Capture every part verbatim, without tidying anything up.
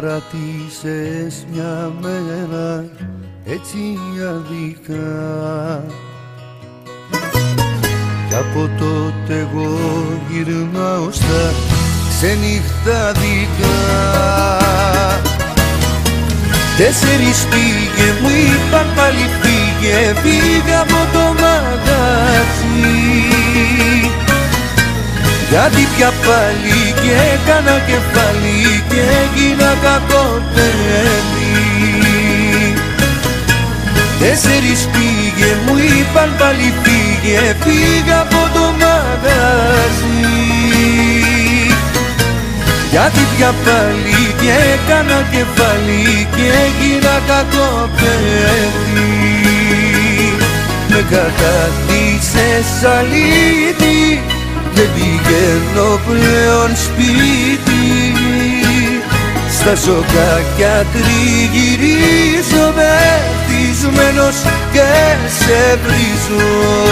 παρατήσες μια μέρα έτσι αδικά, κι από τότε εγώ γυρνάω στα ξενυχτάδικα. Τέσσερις πήγε, μου είπαν πάλι φύγε, φύγε από το μαγαζί, γιατί πια πάλι και έκανα κεφάλι και έγινα κακό παιδί. Τέσσερις πήγε, μου είπαν πάλι φύγε, φύγε από το μαγαζί, γιατί πια πάλι και έκανα κεφάλι και έγινα κακό παιδί. Με καταδύσες αλήτη, δεν πηγαίνω πλέον σπίτι, στα σοκάκια τριγυρίζω μεθυσμένος και σε βρίζω.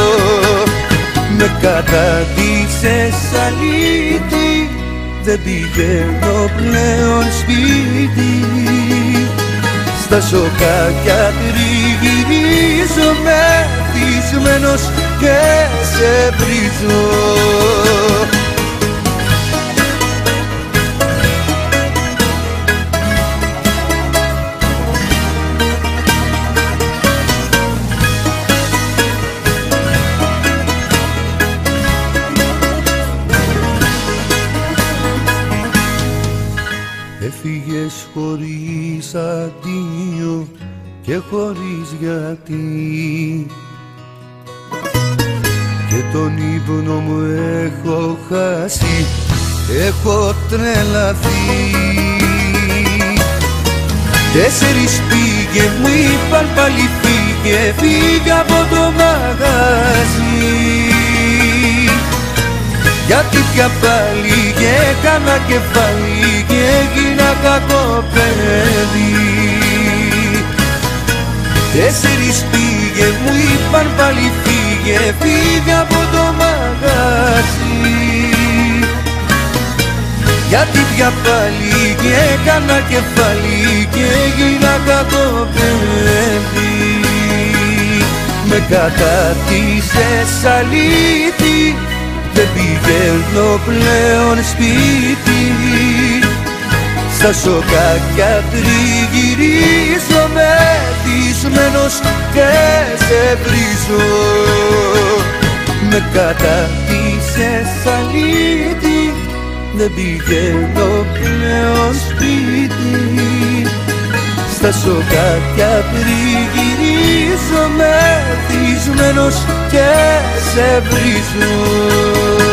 Με καταδύσες αλήτη, δεν πηγαίνω πλέον σπίτι, στα σοκάκια τριγυρίζω μεθυσμένος και σε βρίζω. Έφυγες χωρίς αντίο και χωρίς γιατί, και τον ύπνο μου έχω χάσει, έχω τρελαθεί. Τέσσερις πήγε, μου είπαν πάλι φύγε, φύγε από το μαγαζί, γιατί πια πάλι και έκανα κεφάλι και έγινα κακό παιδί. Τέσσερις πήγε, μου είπαν πάλι φύγε, φύγε από το μαγαζί, γιατί πια πάλι και έκανα κεφάλι και έγινα κακό παιδί. Με κατατήσες αλήτη, δεν πηγαίνω πλέον σπίτι, στα σοκάκια τριγυρίζω μεθυσμένος και σε βρίζω. Με κατατήσες αλήτη, δεν πηγαίνω πλέον σπίτι, στα σοκάκια τριγυρίζω μεθυσμένος και σε βρίζω.